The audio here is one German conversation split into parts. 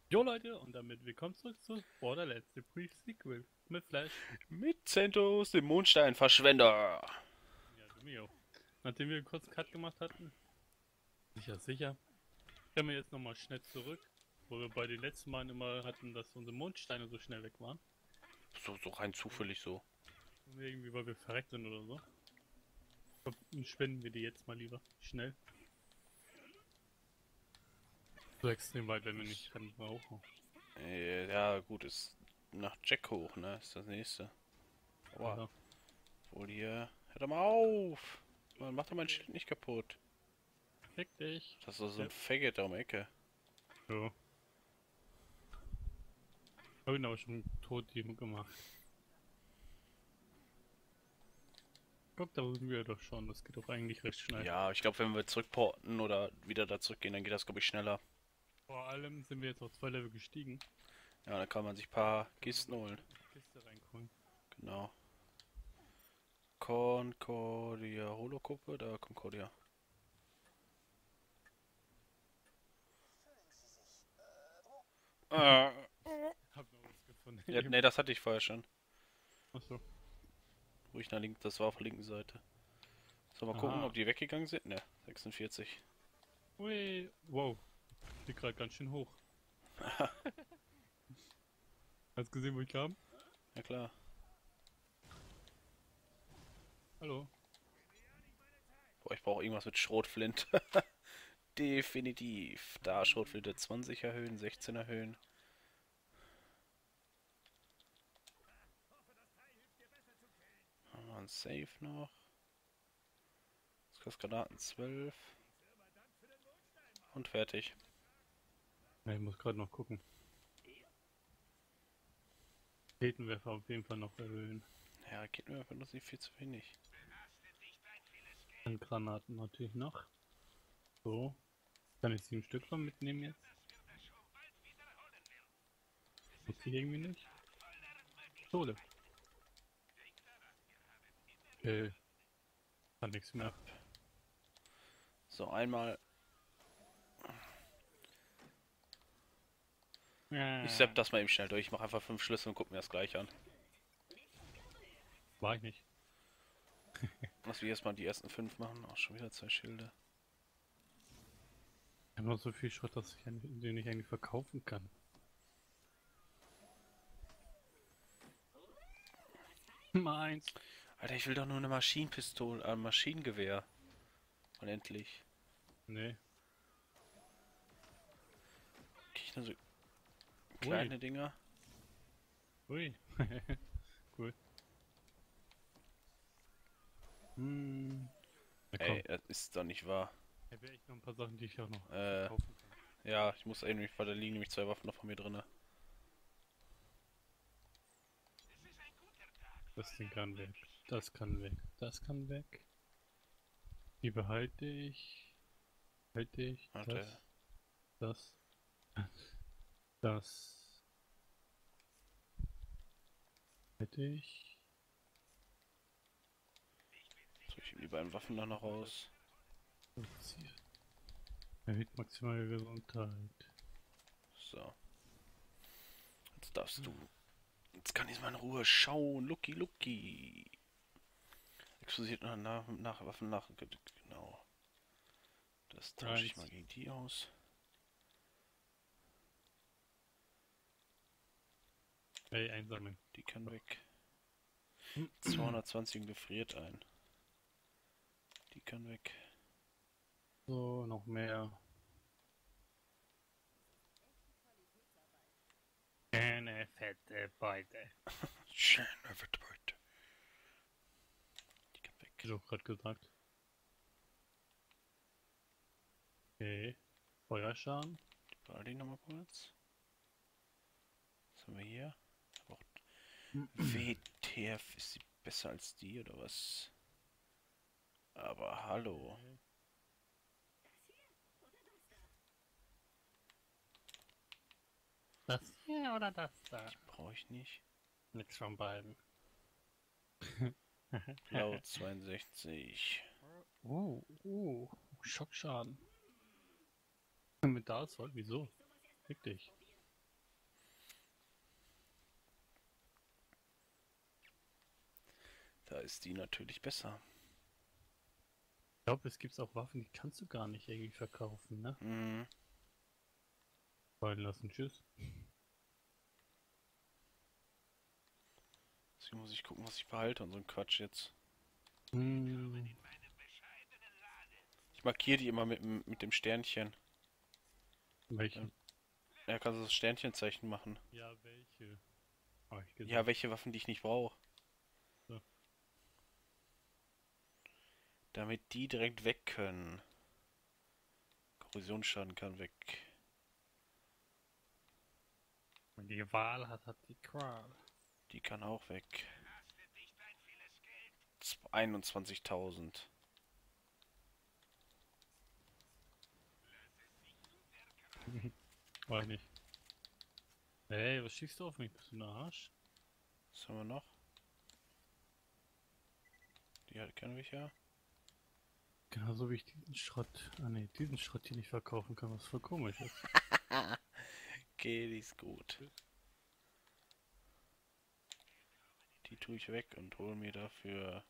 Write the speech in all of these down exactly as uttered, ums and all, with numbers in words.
Jo Leute, und damit willkommen zurück zu Borderlands, The Pre-Sequel mit Flash. Mit Centos, dem Mondsteinverschwender. Ja, du Mio. Nachdem wir kurz einen Cut gemacht hatten, sicher, sicher, können wir jetzt nochmal schnell zurück, wo wir bei den letzten Malen immer hatten, dass unsere Mondsteine so schnell weg waren. So, so rein zufällig so. Und irgendwie, weil wir verreckt sind oder so. Dann spenden wir die jetzt mal lieber. Schnell. So extrem weit, wenn wir nicht rennen brauchen. Äh, ja, gut, ist nach Jack hoch, ne? Ist das nächste. Aua. Also, Wohl hier. Hör doch mal auf! Man macht doch mein Schild nicht kaputt. fick dich. Das ist doch so ein Ja. Faggot da um die Ecke. So. Hab ihn aber schon tot gemacht. Guck, da sind wir doch schon. Das geht doch eigentlich recht schnell. Ja, ich glaube, wenn wir zurückporten oder wieder da zurückgehen, dann geht das, glaube ich, schneller. Vor allem sind wir jetzt auf zwei Level gestiegen. Ja, dann kann man sich ein paar Können wir Kisten gleich holen. in die Kiste reinkommen. Genau. Concordia Holokuppe, da Concordia. Äh, Hab noch was gefunden. ja, ne, das hatte ich vorher schon. Achso. Wo ich nach links, das war auf der linken Seite. So, mal gucken, Aha. ob die weggegangen sind. Ne, sechsundvierzig. Ui. Wow. Ich flieg gerade ganz schön hoch. Hast du gesehen, wo ich kam? Ja klar. Hallo. Boah, ich brauche irgendwas mit Schrotflint. Definitiv. Da Schrotflinte zwanzig erhöhen, sechzehn erhöhen. Haben wir ein Safe noch. Granaten zwölf. Und fertig. Ja, ich muss gerade noch gucken. Raketenwerfer auf jeden Fall noch erhöhen. Ja, geht mir einfach nur viel zu wenig. Und Granaten natürlich noch. So. Kann ich sieben Stück von mitnehmen jetzt? Muss ich irgendwie nicht? Schole. Äh. Kann nichts mehr. So, einmal. Ich sepp Ja. das mal eben schnell durch. Ich mache einfach fünf Schlüssel und guck mir das gleich an. War ich nicht. Lass mich erstmal die ersten fünf machen. Auch schon wieder zwei Schilde. Ich habe noch so viel Schrott, dass ich den ich eigentlich verkaufen kann. Meins. Alter, ich will doch nur eine Maschinenpistole, ein Maschinengewehr. Unendlich. Nee. Krieg ich nur so Ui. kleine Dinger? Ui. Cool. Hm. Na Ey, komm. das ist doch nicht wahr. Ich habe echt noch ein paar Sachen, die ich auch noch Äh, verkaufen kann. ja, ich muss eben, weil da liegen nämlich zwei Waffen noch von mir drinne. Das Ding kann weg. Das kann weg. Das kann weg. Die behalte ich. Halte ich. Warte. Das. Das. Das. Halte ich. So, ich nehme die beiden Waffen dann noch raus. Reduziert. Erhöht maximale Gesundheit. So. Jetzt darfst du. Jetzt kann ich mal in Ruhe schauen. Lucky, Lucky. Explosiert nach, nach, nach Waffen nach. Genau. Das tausche ich Eins. mal gegen die aus. Ey, einsammeln. Die kann weg. zweihundertzwanzig gefriert ein. Die kann weg. So, noch mehr. Eine fette Beute. Schön, Wettbeut. Die kann weg. Wie du gerade gesagt. Okay. Feuerschaden. War die nochmal kurz? Was haben wir hier? Auch W T F, ist sie besser als die oder was? Aber hallo. Okay. Das hier oder das da? Brauche ich nicht. Nix von beiden. Blau zweiundsechzig. Uh, uh, Schockschaden. Mit Dartsold, wieso? Fick dich. Da ist die natürlich besser. Ich glaube, es gibt auch Waffen, die kannst du gar nicht irgendwie verkaufen, ne? Mhm. Fallen lassen, tschüss. Deswegen muss ich gucken, was ich behalte und so ein Quatsch jetzt. Hm, Ich markiere die immer mit, dem- mit dem Sternchen. welche? Ja, kannst du das Sternchenzeichen machen. Ja, welche? Hab ich gesagt. Ja, welche Waffen, die ich nicht brauche. So. Damit die direkt weg können. Korrosionsschaden kann weg. Wenn die Wahl hat, hat die Qual. Die kann auch weg. einundzwanzigtausend. Weiß nicht. Ey, was schießt du auf mich? Bist du ein Arsch? Was haben wir noch? Die halt kennen wir ja. Genauso wie ich diesen Schrott, ah ne, diesen Schrott hier nicht verkaufen kann, was voll komisch ist. Okay, die ist gut. Die tue ich weg und hole mir dafür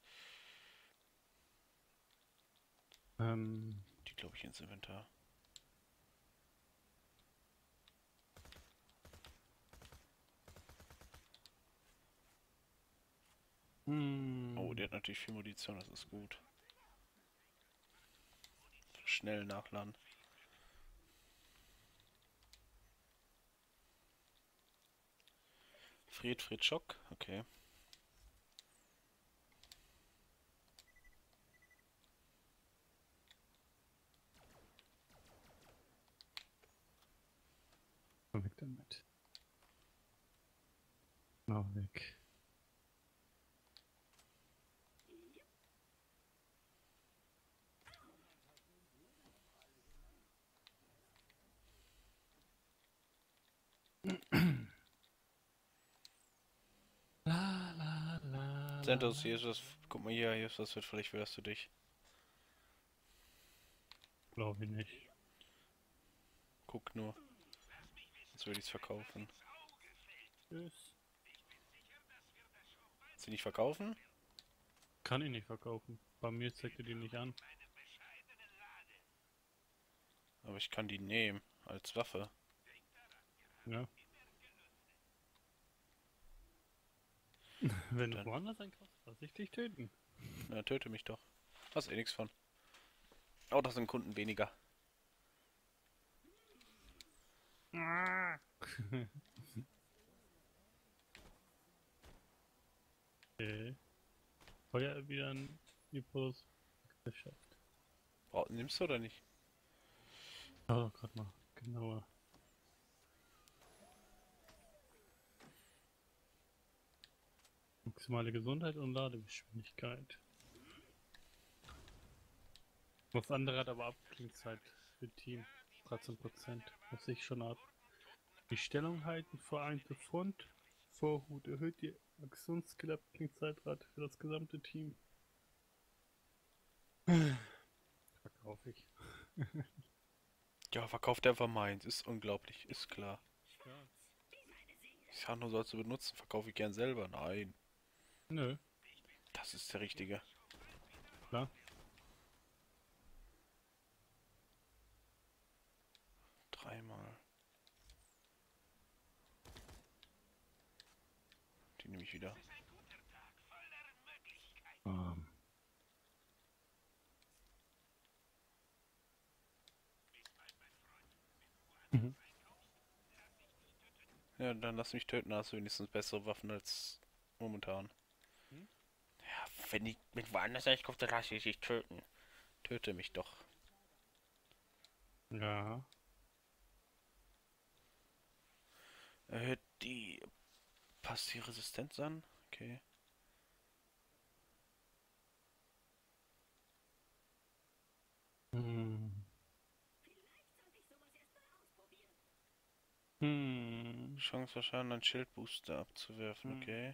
Ähm, die, glaube ich, ins Inventar. hm, Oh, der hat natürlich viel Munition, das ist gut. Schnell nachladen. Fried, Fried, Schock. Okay. komm weg damit. Genau weg. La la la. Santos, hier ist was. Guck mal hier, hier ist was, wird vielleicht wärst du dich. Glaube ich nicht. Guck nur. Jetzt würde ich es verkaufen. Tschüss. Sie nicht verkaufen? Kann ich nicht verkaufen. Bei mir zeigt er die nicht an. Aber ich kann die nehmen. Als Waffe. Ja. Wenn du Dann- woanders einkaufst, lass ich dich töten. Na, töte mich doch. Hast eh nichts von. Oh, das sind Kunden weniger. Okay. Feuer wieder ein Nipos geschafft. Oh, nimmst du oder nicht? Schau doch gerade mal genauer. Maximale Gesundheit und Ladegeschwindigkeit. Das andere hat aber Abklingzeit für Team. dreizehn Prozent. Was ich schon ab. Die Stellung halten, vereinte Front. Vorhut erhöht die Aktionsskill-Abklingzeitrate für das gesamte Team. Verkaufe ich. Ja, verkauft einfach meins. Ist unglaublich. Ist klar. Ja. Ich sag nur, sollst du benutzen. Verkaufe ich gern selber. Nein. Nö, Das ist der richtige. klar. Dreimal. Die nehme ich wieder. Ähm. Mhm. Ja, dann lass mich töten. Da hast du wenigstens bessere Waffen als momentan. Hm? Ja, wenn ich mit woanders reinkomme, dann lasse ich dich töten. Töte mich doch. Ja. Erhöht die... Passt die Resistenz an? Okay. Hm. Hm. Chance wahrscheinlich einen Schildbooster abzuwerfen, Hm. okay.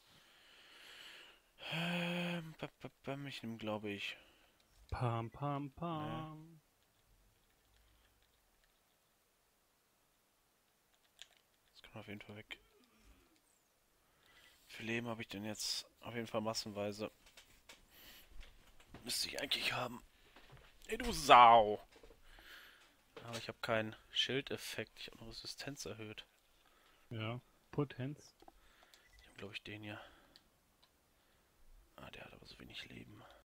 Ähm, ba- ba- bam, ich nehme, glaube ich. Pam, pam, pam. Das kann auf jeden Fall weg. viel Leben habe ich denn jetzt? Auf jeden Fall massenweise. Müsste ich eigentlich haben. Ey, du Sau! Aber ich habe keinen Schildeffekt. Ich habe eine Resistenz erhöht. Ja. Potenz. Ich habe, glaube ich, den hier. Ah, der hat aber so wenig Leben.